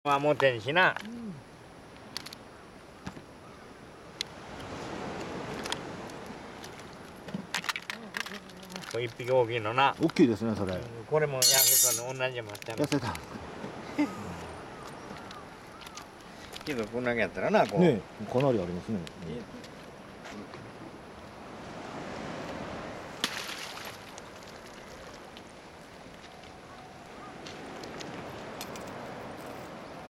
は持てんしな。これ一匹大きいのな。 大きいですねそれ。 これもヤクザの同じもあった痩せた。 けどこんだけやったらなこう。 ね、かなりありますね。